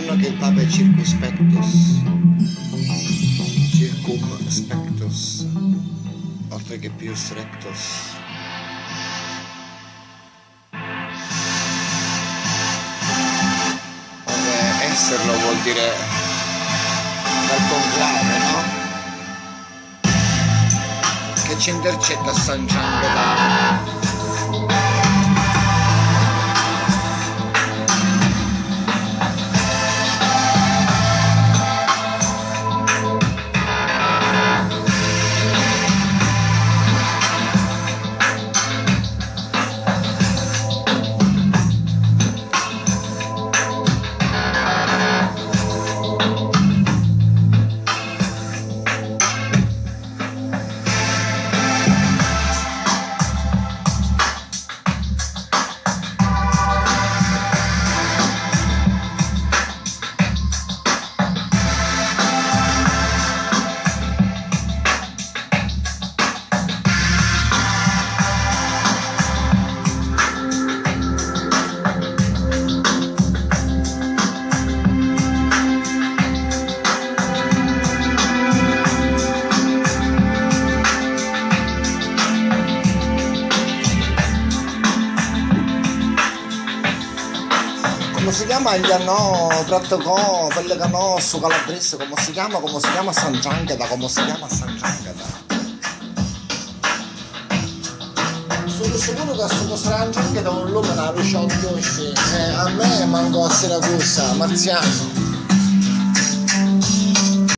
sanno che il Papa è circumspectus, oltre che pius rectus. Esserlo vuol dire dal conclave, no? Che ci intercetta San Gianni. Come si chiama gli anno Prattocò, Pellecanò, su Calabrese, come si chiama San Giangada, come si chiama San Giangada? Sono sicuro che su San Giangada un lume la luce a me manco a Siracusa, Marziano.